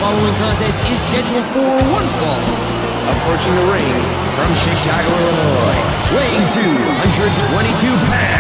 following contest is scheduled for one fall. Approaching the ring from Chicago, Illinois, weighing 222 pounds.